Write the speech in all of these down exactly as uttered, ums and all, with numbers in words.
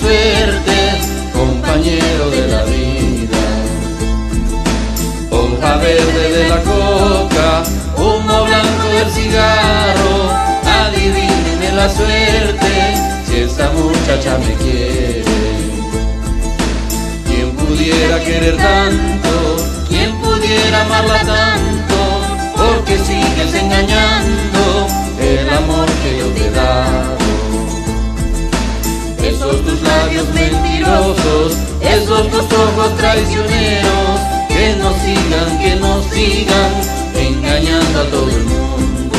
suerte, compañero de la vida. Hoja verde de la coca, humo blanco del cigarro, adivíneme la suerte, si esta muchacha me quiere. ¿Quién pudiera querer tanto? ¿Quién pudiera amarla tanto? Porque sigues engañando el amor que yo te he dado. Esos tus labios mentirosos, esos tus ojos traicioneros, que no sigan, que no sigan engañando a todo el mundo.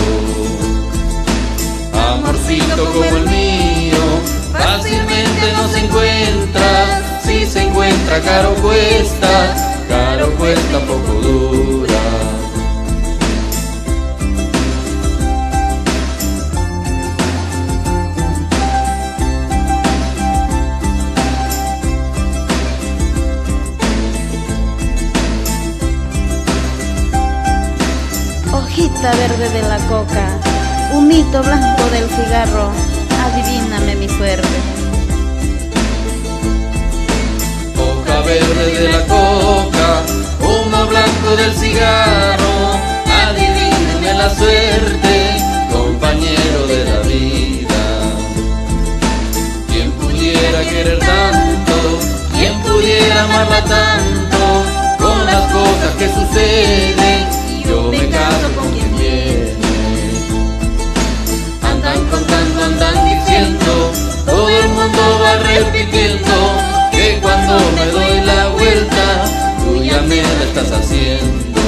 Amorcito como el mío, fácilmente no se encuentra. Si se encuentra, caro cuesta, caro cuesta, poco dura. Hojita verde de la coca, humito blanco del cigarro, adivíname mi suerte. Hoja verde de la coca, humo blanco del cigarro, adivíname la suerte, compañero de la vida. ¿Quién pudiera querer tanto? ¿Quién pudiera amarla tanto? Con las cosas que suceden, yo me caso con quien viene. Andan contando, andan diciendo, todo el mundo va repitiendo, que cuando me doy la vuelta, tú ya me la estás haciendo.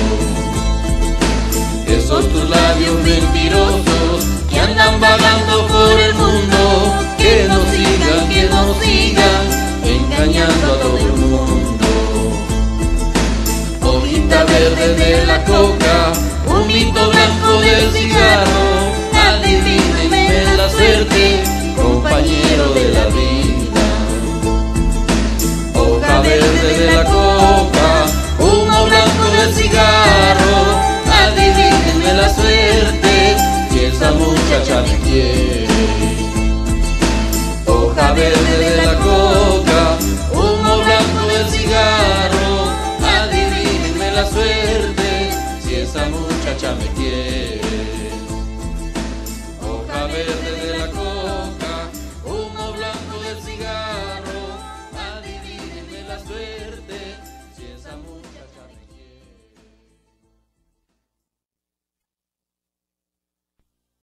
Esos tus labios mentirosos, que andan vagando por el mundo, que no sigan, que no sigan engañando a todo el mundo. Hojita verde de la coca, humito blanco del cigarro, adivíneme la suerte, compañero de la vida. Hoja verde de la coca, humo blanco del cigarro, adivíneme la suerte, si esa muchacha me quiere. Hoja verde de la coca, humo blanco del cigarro, adivíneme la suerte, si esa muchacha me quiere.